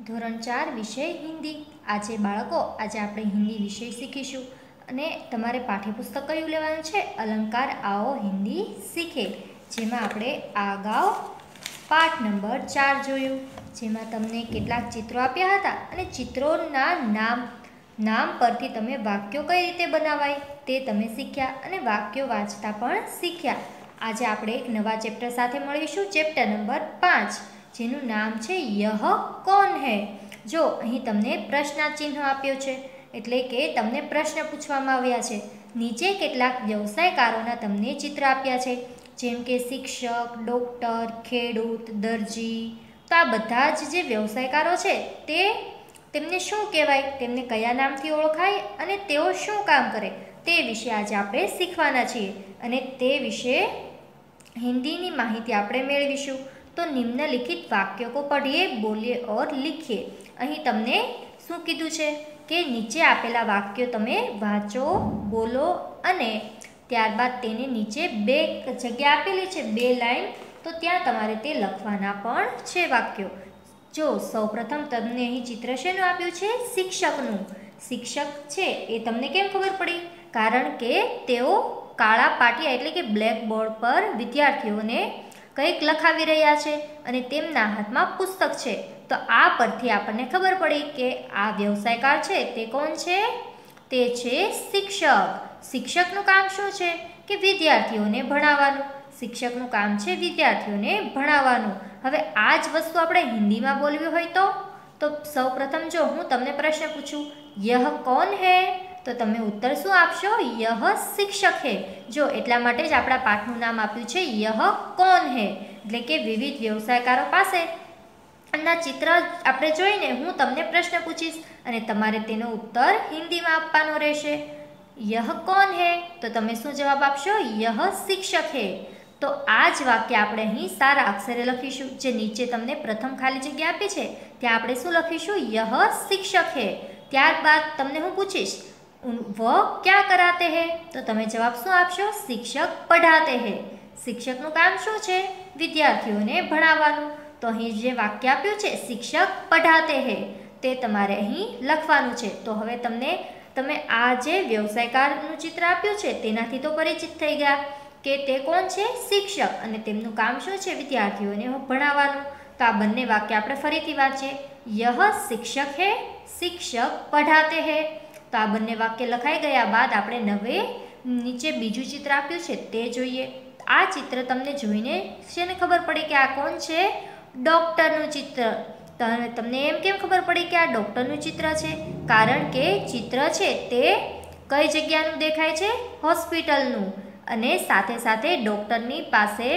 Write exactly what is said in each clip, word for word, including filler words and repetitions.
ધોરણ ચાર વિષય હિન્દી। આજે બાળકો આજે આપણે હિન્દી વિષય શીખીશું અને તમારે પાઠ્યપુસ્તક કયું લેવાનું છે? અલંકાર આવો હિન્દી શીખે, જેમાં આપણે આ અગાઉ પાઠ નંબર ચાર જોયું, જેમાં તમને કેટલાક ચિત્રો આપ્યા હતા અને ચિત્રોના નામ નામ પરથી તમે વાક્યો કઈ રીતે બનાવાય તે તમે શીખ્યા અને વાક્યો વાંચતા પણ શીખ્યા। આજે આપણે એક નવા ચેપ્ટર સાથે મળીશું, ચેપ્ટર નંબર પાંચ, જેનું નામ છે યહ કોન હૈ। જો અહીં તમને પ્રશ્નાચિહ્ન આપ્યો છે, એટલે કે તમને પ્રશ્ન પૂછવામાં આવ્યા છે। નીચે કેટલાક વ્યવસાયકારોના તમને ચિત્ર આપ્યા છે, જેમ કે શિક્ષક, ડૉક્ટર, ખેડૂત, દરજી। તો આ બધા જ જે વ્યવસાયકારો છે તે તેમને શું કહેવાય, તેમને કયા નામથી ઓળખાય અને તેઓ શું કામ કરે તે વિશે આજે આપણે શીખવાના છીએ અને તે વિશે हिंदी माहिती આપણે મેળવીશું। तो निम्नलिखित वाक्यों को पढ़िए, बोलिए और लिखिए। અહીં તમને શું કીધું છે કે નીચે આપેલા વાક્યો તમે વાંચો, બોલો અને ત્યારબાદ તેને નીચે બે જગ્યા આપેલી છે, બે લાઈન, તો ત્યાં તમારે તે લખવાના પણ છે વાક્યો। જો સૌપ્રથમ તમને અહીં ચિત્ર શેનું આપ્યું છે? શિક્ષકનું। શિક્ષક છે એ તમને કેમ ખબર પડી? કારણ કે તેઓ કાળા પાટિયા એટલે કે બ્લેક બોર્ડ પર વિદ્યાર્થીઓને કંઈક લખાવી રહ્યા છે અને તેમના હાથમાં પુસ્તક છે। તો આ પરથી આપણને ખબર પડી કે આ વ્યવસાયકાર છે તે કોણ છે? તે છે શિક્ષક। શિક્ષકનું કામ શું છે કે વિદ્યાર્થીઓને ભણાવવાનું। શિક્ષકનું કામ છે વિદ્યાર્થીઓને ભણાવવાનું। હવે આ જ વસ્તુ આપણે હિન્દીમાં બોલવી હોય તો તો સૌપ્રથમ જો હું તમને પ્રશ્ન પૂછું યહ કોન હૈ, તો તમે ઉત્તર શું આપશો? યહ શિક્ષક હૈ। જો એટલા માટે જ આપણા પાઠનું નામ આપ્યું છે યહ કોન હૈ, એટલે કે વિવિધ વ્યવસાયકારો પાસે ના ચિત્ર આપણે જોઈને હું તમને પ્રશ્ન પૂછીશ અને તમારે તેનો ઉત્તર હિન્દીમાં આપવાનો રહેશે। યહ કોન હૈ, તો તમે શું જવાબ આપશો? યહ શિક્ષક હૈ। તો આ જ વાક્ય આપણે અહીં સારા અક્ષરે લખીશું। જે નીચે તમને પ્રથમ ખાલી જગ્યા આપી છે ત્યાં આપણે શું લખીશું? યહ શિક્ષક હૈ। ત્યારબાદ તમને હું પૂછીશ वह क्या कराते हैं, तो તમે જવાબ શું આપશો? શિક્ષક પઢાતે हैं। શિક્ષકનું કામ શું છે? વિદ્યાર્થીઓને ભણાવવાનું। તો અહીં જે વાક્ય આપ્યું છે શિક્ષક પઢાતે हैं તે તમારે અહીં લખવાનું છે। તો હવે તમને તમે આ જે વ્યવસાયકારનું ચિત્ર આપ્યું છે તેનાથી તો પરિચિત થઈ ગયા કે તે કોણ છે? શિક્ષક, અને તેમનું કામ શું છે? વિદ્યાર્થીઓને ભણાવવાનું। તો આ બંને વાક્ય આપણે ફરીથી વાંચીએ। યહ શિક્ષક હૈ, શિક્ષક પઢાતે हैं। તો આ બંને વાક્ય લખાઈ ગયા બાદ આપણે નવે નીચે બીજું ચિત્ર આપ્યું છે તે જોઈએ। આ ચિત્ર તમને જોઈને શેને ખબર પડી કે આ કોણ છે? ડૉક્ટરનું ચિત્ર। તમને એમ કેમ ખબર પડી કે આ ડૉક્ટરનું ચિત્ર છે? કારણ કે ચિત્ર છે તે કઈ જગ્યાનું દેખાય છે? હોસ્પિટલનું, અને સાથે સાથે ડૉક્ટરની પાસે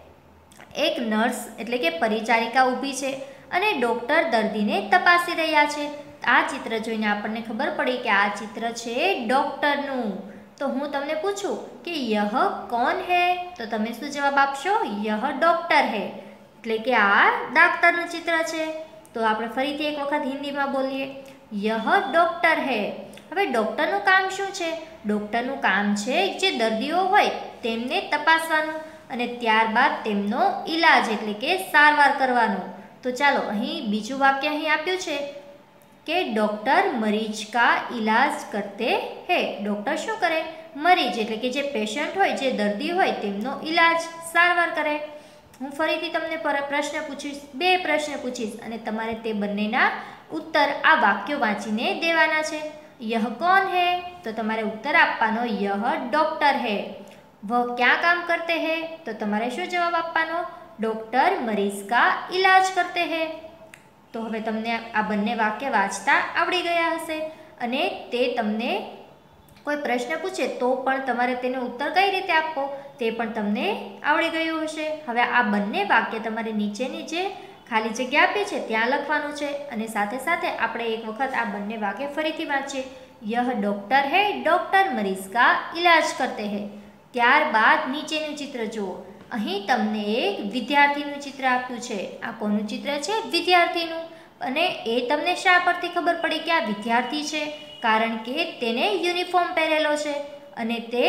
એક નર્સ એટલે કે પરિચારિકા ઊભી છે અને ડૉક્ટર દર્દીને તપાસી રહ્યા છે। આ ચિત્ર જોઈને આપણને ખબર પડી કે આ ચિત્ર છે ડૉક્ટરનું। તો હું તમને પૂછું કે યહ કોન હૈ, તો તમે શું જવાબ આપશો? યહ ડૉક્ટર હૈ, એટલે કે આ ડાક્ટરનું ચિત્ર છે। તો આપણે ફરીથી એક વખત હિન્દીમાં બોલીએ, યહ ડૉક્ટર હૈ। હવે ડૉક્ટરનું કામ શું છે? ડૉક્ટરનું કામ છે જે દર્દીઓ હોય તેમને તપાસવાનું અને ત્યારબાદ તેમનો ઈલાજ એટલે કે સારવાર કરવાનો। તો ચાલો અહીં બીજું વાક્ય અહીં આપ્યું છે કે ડૉક્ટર મરીજ કા ઈલાજ કરતે હૈ। ડૉક્ટર શું કરે? મરીજ એટલે કે જે પેશન્ટ હોય, જે દર્દી હોય તેમનો ઈલાજ સારવાર કરે। હું ફરીથી તમને પ્રશ્ન પૂછીશ, બે પ્રશ્ન પૂછીશ અને તમારે તે બંનેના ઉત્તર આ વાક્યો વાંચીને દેવાના છે। યહ કોન હૈ, તો તમારે ઉત્તર આપવાનો યહ ડૉક્ટર હૈ। વહ ક્યાં કામ કરતે હૈ, તો તમારે શું જવાબ આપવાનો? ડૉક્ટર મરીજ કા ઈલાજ કરતે હૈ। તો હવે તમને આ બંને વાક્ય વાંચતા આવડી ગયા હશે અને તે તમને કોઈ પ્રશ્ન પૂછે તો પણ તમારે તેનો ઉત્તર કઈ રીતે આપવો તે પણ તમને આવડી ગયું હશે। હવે આ બંને વાક્ય તમારે નીચેની જે ખાલી જગ્યા આપી છે ત્યાં લખવાનું છે અને સાથે સાથે આપણે એક વખત આ બંને વાક્ય ફરીથી વાંચીએ। યહ ડૉક્ટર હૈ, ડૉક્ટર મરીજ કા ઈલાજ કરતે હૈ। ત્યારબાદ નીચેનું ચિત્ર જુઓ। અહીં તમને એક વિદ્યાર્થીનું ચિત્ર આપ્યું છે। આ કોનું ચિત્ર છે? વિદ્યાર્થીનું। અને એ તમને શા પરથી ખબર પડી કે આ વિદ્યાર્થી છે? કારણ કે તેને યુનિફોર્મ પહેરેલો છે અને તે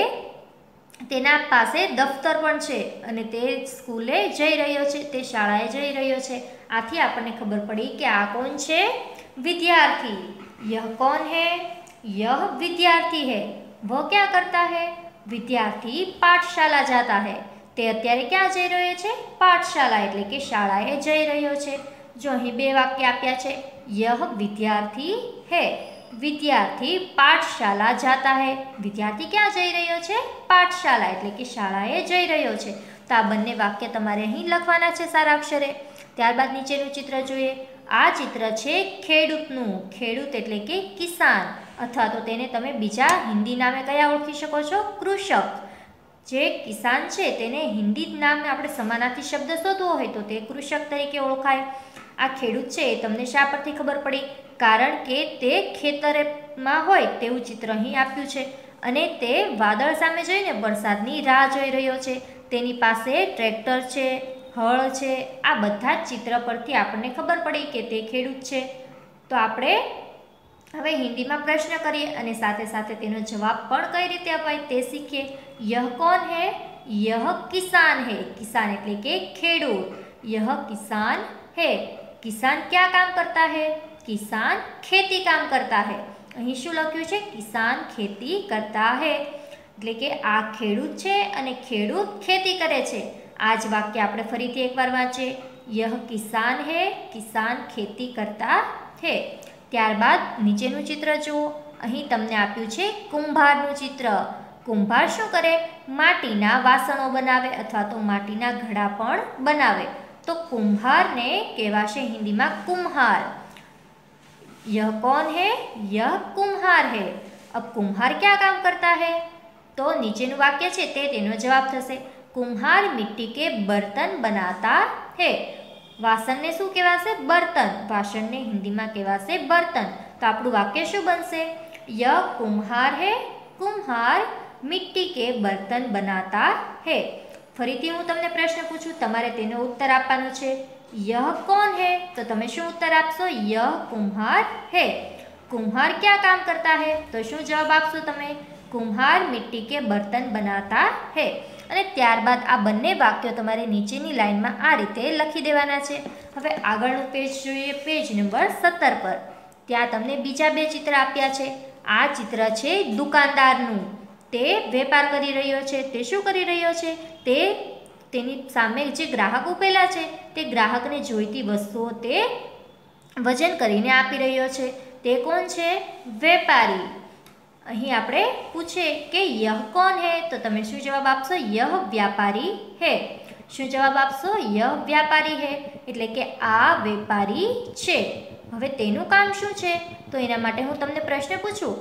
તેના પાસે દફતર પણ છે અને તે સ્કૂલે જઈ રહ્યો છે, તે શાળાએ જઈ રહ્યો છે। आथी आपने खबर पड़ी कि आ कौन छे? विद्यार्थी। यह कौन है? यह विद्यार्थी है। वह क्या करता है? विद्यार्थी पाठशाला जाता है। ते अत्यारे क्या जई रह्यो छे? पाठशाला एटले के शाळाए जई रह्यो छे। जो અહીં બે વાક્ય આપ્યા છે, यह विद्यार्थी है। विद्यार्थी पाठशाला जाता है। विद्यार्थी क्या जई रह्यो छे? पाठशाला एटले के शाळाए जई रह्यो छे। तो आ बंने वाक्य तमारे અહીં લખવાના છે સારા અક્ષરે। ત્યારબાદ નીચેનું ચિત્ર જોઈએ। આ ચિત્ર છે ખેડૂતનું। ખેડૂત એટલે કે કિસાન, અથવા તો તેને તમે બીજા હિન્દી નામે કયા ઓળખી શકો છો? કૃષક। જે કિસાન છે તેને હિન્દી નામે આપણે સમાનાર્થી શબ્દ શોધવો હોય તો તે કૃષક તરીકે ઓળખાય। આ ખેડૂત છે એ તમને શા પરથી ખબર પડી? કારણ કે તે ખેતરમાં હોય તેવું ચિત્ર અહીં આપ્યું છે અને તે વાદળ સામે જોઈને વરસાદની રાહ જોઈ રહ્યો છે। તેની પાસે ટ્રેક્ટર છે, હળ છે। આ બધા જ ચિત્ર પરથી આપણને ખબર પડી કે તે ખેડૂત છે। તો આપણે હવે હિન્દીમાં પ્રશ્ન કરીએ અને સાથે સાથે તેનો જવાબ પણ કઈ રીતે અપાય તે શીખીએ। यह कौन है? यह किसान है। किसान એટલે કે ખેડૂત। यह किसान है। किसान क्या काम करता है? किसान खेती काम करता है। અહીં શું લખ્યું છે? કિસાન ખેતી કરતા है એટલે કે આ ખેડૂત છે અને ખેડૂત ખેતી કરે છે। આ જ વાક્ય આપણે ફરીથી એકવાર વાંચીએ। यह किसान है। किसान खेती करता है। ત્યારબાદ નીચેનું ચિત્ર જુઓ। અહીં તમને આપ્યું છે કુંભારનું ચિત્ર। કુંભાર શું કરે? માટીના વાસણો બનાવે અથવા તો માટીના ઘડા પણ બનાવે। તો કુંભારને કહેવાશે हिंदीમાં कुम्हार। यह कौन है? यह कुम्हार है। अब कुम्हार क्या काम करता है? तो नीचेનું વાક્ય છે તે તેનો જવાબ થશે। कुम्हार मिट्टी के बर्तन बनाता है। વાસણને શું કહેવાશે? બર્તન। વાસણને હિન્દીમાં કહેવાશે બર્તન। તો આપણું વાક્ય શું બનશે? यह कुम्हार है। कुम्हार मिट्टी के बर्तन बनाता है। ફરીથી હું તમને પ્રશ્ન પૂછું, તમારે તેનો ઉત્તર આપવાનો છે। यह कौन है? તો તમે શું ઉત્તર આપશો? यह कुम्हार है। कुम्हार क्या काम करता है? તો શું જવાબ આપશો તમે? कुम्हार मिट्टी के बर्तन बनाता है। અને ત્યારબાદ આ બંને વાક્યો તમારે નીચેની લાઈનમાં આ રીતે લખી દેવાના છે। હવે આગળનું પેજ જોઈએ, પેજ નંબર સત્તર પર। ત્યાં તમને બીજા બે ચિત્ર આપ્યા છે। આ ચિત્ર છે દુકાનદારનું। તે વેપાર કરી રહ્યો છે। તે શું કરી રહ્યો છે? તે તેની સામે જે ગ્રાહક ઊભેલા છે તે ગ્રાહકને જોઈતી વસ્તુઓ તે વજન કરીને આપી રહ્યો છે। તે કોણ છે? વેપારી। અહીં આપણે પૂછે કે यह कौन है? તો તમે શું જવાબ આપશો? यह व्यापारी है। શું જવાબ આપશો? यह व्यापारी है એટલે કે આ વેપારી છે। હવે તેનું કામ શું છે? તો એના માટે હું તમને પ્રશ્ન પૂછું,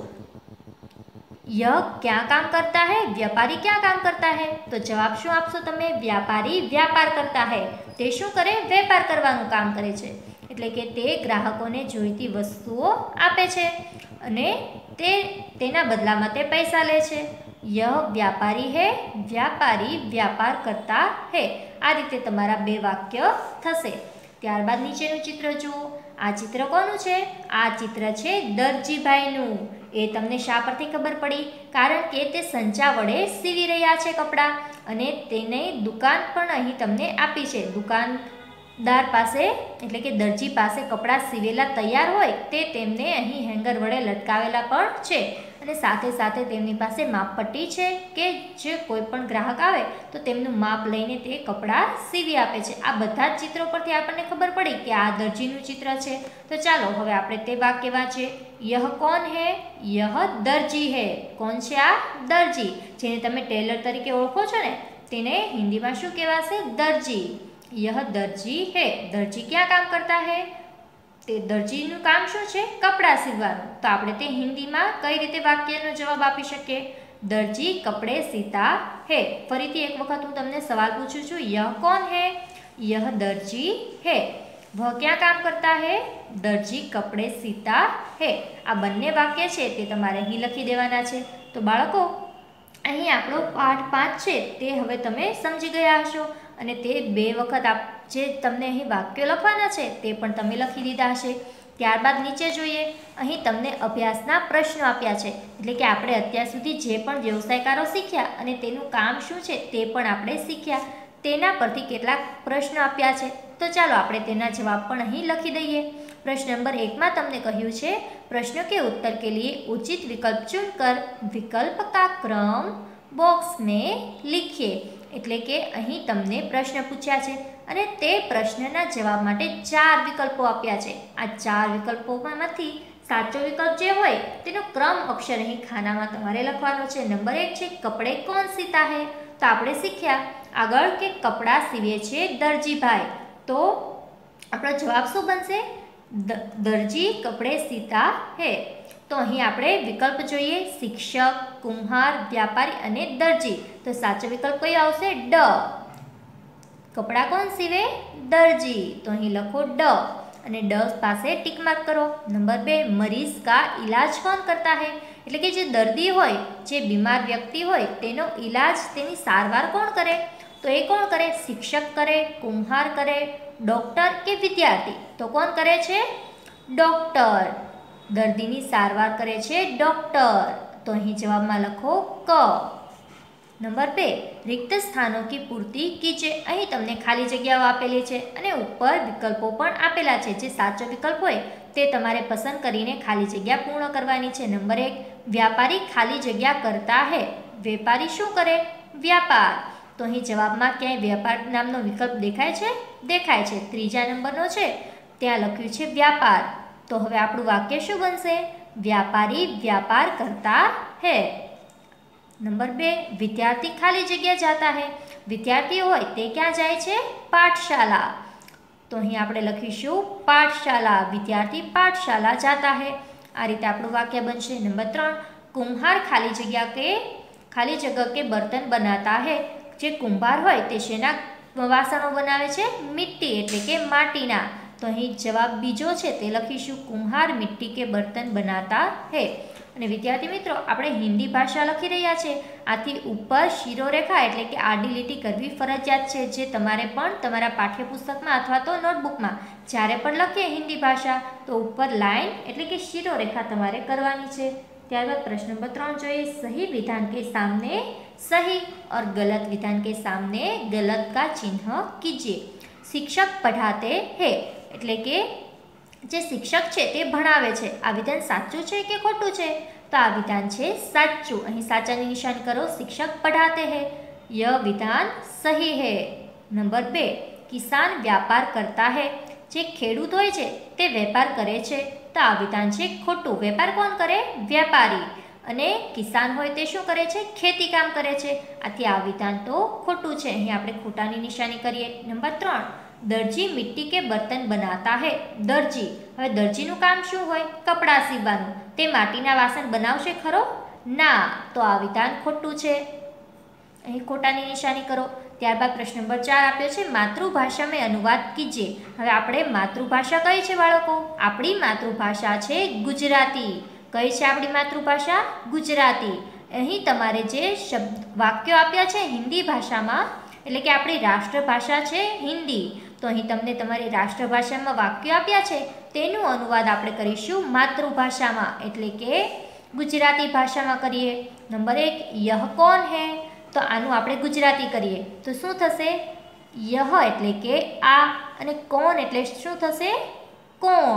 यह क्या काम करता है? व्यापारी क्या काम करता है? तो जवाब શું આપશો તમે? व्यापारी व्यापार करता है। તે શું કરે? વેપાર કરવાનું કામ કરે છે। એટલે કે તે ગ્રાહકોને જોઈતી વસ્તુઓ આપે છે અને તે તેના બદલામાં તે પૈસા લે છે। यह व्यापारी है। व्यापारी व्यापार करता है। આ રીતે તમારા બે વાક્ય થશે। ત્યારબાદ નીચેનું ચિત્ર જુઓ। આ ચિત્ર કોનું છે? આ ચિત્ર છે દરજીભાઈનું। એ તમને શા પરથી ખબર પડી? કારણ કે તે સંચા વડે સીવી રહ્યા છે કપડાં અને તેને દુકાન પણ અહીં તમને આપી છે। દુકાનદાર પાસે એટલે કે દરજી પાસે કપડાં સીવેલા તૈયાર હોય તે તેમને અહીં હેંગર વડે લટકાવેલા પણ છે અને સાથે સાથે તેમની પાસે માપપટ્ટી છે કે જે કોઈ પણ ગ્રાહક આવે તો તેમનું માપ લઈને તે કપડાં સીવી આપે છે। આ બધા જ ચિત્રો પરથી આપણને ખબર પડી કે આ દરજીનું ચિત્ર છે। તો ચાલો હવે આપણે તે વાક્ય વાંચીએ। यह कौन है? यह दर्जी है। कौन છે આ? દરજી। જેને તમે ટેલર તરીકે ઓળખો છો ને તેને હિન્દીમાં શું કહેવાશે? દરજી। यह दर्जी है। दर्जी क्या काम करता है? તે દરજીનું કામ શું છે? કપડાં સીવવાનું। તો આપણે તે હિન્દીમાં કઈ રીતે વાક્યનો જવાબ આપી શકીએ? દરજી કપડે સીતા है। ફરીથી એક વખત હું તમને સવાલ પૂછું છું, यह कौन है? यह दर्जी है। वह क्या काम करता है? दर्जी कपड़े सीता है। आ बंने वाक्य છે તે તમારે અહીં લખી દેવાના છે। તો બાળકો અહીં આપણો પાઠ પાંચ છે તે હવે તમે સમજી ગયા હશો અને તે બે વખત આપ જે તમને અહીં વાક્યો લખવાના છે તે પણ તમે લખી દીધા હશે। ત્યારબાદ નીચે જોઈએ। અહીં તમને અભ્યાસના પ્રશ્નો આપ્યા છે એટલે કે આપણે અત્યાર સુધી જે પણ વ્યવસાયકારો શીખ્યા અને તેનું કામ શું છે તે પણ આપણે શીખ્યા। તેના પરથી કેટલાક પ્રશ્નો આપ્યા છે તો ચાલો આપણે તેના જવાબ પણ અહીં લખી દઈએ। प्रश्न नंबर एक में तमने कह્યું છે प्रश्नों के उत्तर के लिए उचित विकल्प चुनकर विकल्प का क्रम बॉक्स में लिखिए। એટલે કે અહીં તમને પ્રશ્ન પૂછ્યા છે અને તે પ્રશ્નના જવાબ માટે ચાર વિકલ્પો આપ્યા છે। આ ચાર વિકલ્પોમાંથી સાચો વિકલ્પ જે હોય તેનો ક્રમ અક્ષર અહીં ખાનામાં તમારે લખવાનો છે। નંબર એક છે કપડે કોણ સીતા હે, તો આપણે શીખ્યા આગળ કે કપડાં સીવે છે દરજીભાઈ, તો આપણો જવાબ શું બનશે? दर्जी कपड़े सीता है। तो अहीं आपणे विकल्प जोईए शिक्षक, कुम्हार, व्यापारी अने दर्जी। तो साचो विकल्प कयो आवशे? ड। कपड़ा कोण सीवे? दर्जी। तो अहीं लखो ड अने ड पासे टिक मार्क करो। नंबर बे मरीज का इलाज कौन करता है, एटले के जे दर्दी होय, जे बीमार व्यक्ति होय तेनो इलाज तेनी सारवार कोण करे? तो ये कौन करे? शिक्षक करे, कुम्हार करे, डॉक्टर के विद्यार्थी। तो कौन करे छे? डॉक्टर। दर्दीनी सारवार करे छे डॉक्टर। तो अहीं जवाब में लखो क। नंबर बे रिक्त स्थानों की पूर्ति कीजिए। अहीं तमने खाली जग्याओ आपेली छे अने उपर विकल्पो पण आपेला छे। जे साचो विकल्प होय ते तमारे पसंद करीने खाली जग्या पूर्ण करवानी छे। नंबर एक व्यापारी खाली जग्या करता है। वेपारी शुं करे? व्यापार। तो अहीं जवाब में क्या व्यापार नामनो विकल्प देखाय छे? देखाय छे। त्रीजा नंबरनो छे त्यां लख्युं छे व्यापार। तो हवे आपणुं वाक्य शुं बनशे? व्यापारी व्यापार करता है। नंबर बे विद्यार्थी खाली जग्या जाता है। विद्यार्थी होय ते क्यां जाय छे? पाठशाला। तो अहीं आपणे लखीशुं पाठशाला। विद्यार्थी पाठशाला जाता है। आ रीते आपणुं वाक्य बनशे। नंबर त्रण कुम्हार खाली जग्या के खाली जगह के बर्तन बनाता है। जे कुंभार होय ते शेना वासणो बनावे छे? मिट्टी एटले के माटीना। तो अहीं जवाब बीजो छे ते लखीशुं कुम्हार मिट्टी के बर्तन बनाता है। अने विद्यार्थी मित्रों आपणे हिंदी भाषा लखी रह्या छे, आथी उपर शिरोरेखा एटले के आडी લીટી करवी फरजियात छे। जे तमारे पण तमारा पाठ्यपुस्तकमां अथवा तो नोटबुकमां ज्यारे पण लखीए हिंदी भाषा तो उपर लाइन एटले के शिरोरेखा तमारे करवानी छे। त्यारबाद प्रश्न नंबर त्रण जोईए सही विधान के सामने सही और गलत विधान के सामने गलत का चिन्ह कीजिए। शिक्षक पढ़ाते हैं एटले के जे शिक्षक छे ते भणावे छे। आ विधान साचुं छे के खोटुं छे? तो आ विधान छे साचुं। अहीं साचानी निशानी करो। शिक्षक पढ़ाते हैं, यह विधान सही है। नंबर बे किसान व्यापार करता है। जे खेडूत होय छे ते वेपार करे छे। तो आ विधान छे खोटुं। वेपार कोण करे? व्यापारी। अने किसान होय ते शुं करे छे? खेती काम करे छे। आथी आ विधान तो खोटुं छे। अहीं आपणे खोटानी निशानी करीए। नंबर त्रण दर्जी मिट्टी के बर्तन बनाता है। दर्जी हवे दर्जीनुं काम शुं होय? कपड़ा सीववानुं। ते माटीना वासण बनावशे खरो? ना। तो आ विधान खोटुं छे। अहीं खोटानी निशानी करो। त्यारबाद प्रश्न नंबर चार आप्यो छे मातृभाषा में अनुवाद कीजिए। हवे आपणे मातृभाषा कई छे बाळको? आपणी मातृभाषा छे गुजराती। कई छे आपणी मातृभाषा? गुजराती। अहीं तमारे जे शब्द वाक्यो आप्या छे हिंदी भाषामां एटले के आपणी राष्ट्रभाषा छे हिंदी। तो अहीं तमने तमारी राष्ट्रभाषामां वाक्यो आप्या छे तेनुं अनुवाद आपणे करीशुं मातृभाषामां एटले के गुजराती भाषामां करीए। नंबर एक यह कौन है? तो आनुं आपणे गुजराती करीए तो शुं थशे? यह एटले के आ अने कोण एटले शुं थशे? कोण।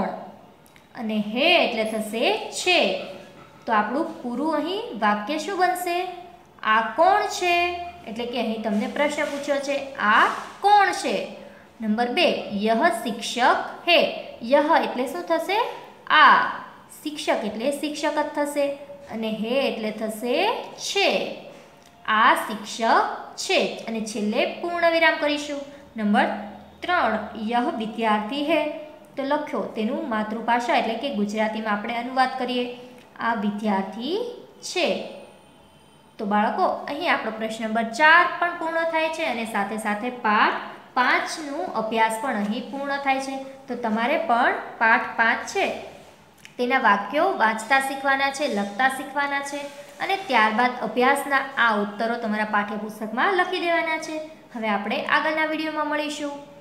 अने हे एटले थशे छे। तो आपणुं पूरुं अहीं वाक्य शुं बनशे? आ कोण छे? एटले के अहीं तमने प्रश्न पूछ्यो छे आ कोण छे। नंबर बे यह शिक्षक है। यह एटले शुं थशे? आ। शिक्षक एटले शिक्षक ज थशे अने हे एटले थशे छे। आ शिक्षक छे अने छेल्ले पूर्णविराम करीशुं। नंबर त्रण यह विद्यार्थी है। तो लख्यो तेनुं मातृभाषा एटले के गुजरातीमां आपणे अनुवाद करीए। आ विद्यार्थी छे। तो बाळको अहीं आपणो प्रश्न नंबर चार पण पूर्ण थाय छे अने साथे साथे पाठ पांच नो अभ्यास पण अहीं पूर्ण थाय छे। तो तमारे पण पाठ पांच छे तेना वाक्यो वांचता शीखवाना छे, लखता शीखवाना छे अने त्यारबाद अभ्यासना आ उत्तरो तमारा पाठ्यपुस्तकमां लखी देवाना छे। हवे आपणे आगळना विडियोमां मळीशुं।